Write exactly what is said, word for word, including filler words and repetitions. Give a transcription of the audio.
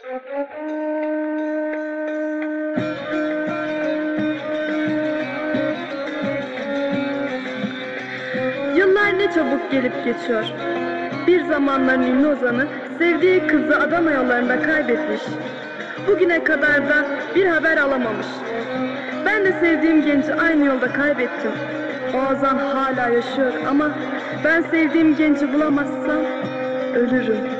Yıllar ne çabuk gelip geçiyor. Bir zamanların ünlü ozanı sevdiği kızı Adana yollarında kaybetmiş. Bugüne kadar da bir haber alamamış. Ben de sevdiğim genci aynı yolda kaybettim. O ozan hala yaşıyor ama ben sevdiğim genci bulamazsam ölürüm.